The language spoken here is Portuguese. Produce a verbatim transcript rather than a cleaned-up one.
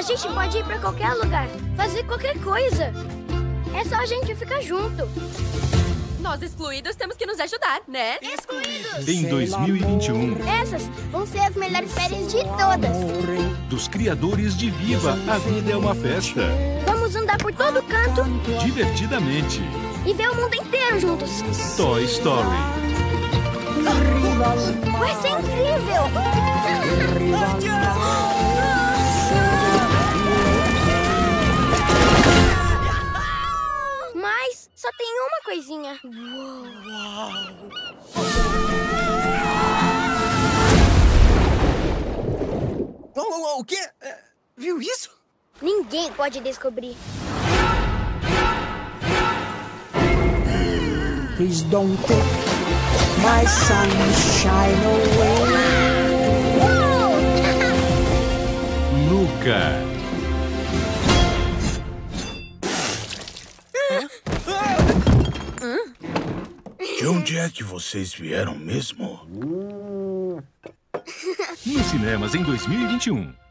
gente pode ir pra qualquer lugar, fazer qualquer coisa. É só a gente ficar junto. Nós excluídos temos que nos ajudar, né? Excluídos! Em dois mil e vinte e um, Essas vão ser as melhores férias de todas. dos criadores de Viva, a vida é uma festa. Vamos andar por todo canto Divertidamente. e ver o mundo inteiro juntos. Toy Story. Vai ser incrível! Mas só tem uma coisinha. Oh, oh, oh, o quê? É, viu isso? Ninguém pode descobrir. Please don't take my sunshine away. Luca. De onde é que vocês vieram mesmo? Nos cinemas em dois mil e vinte e um.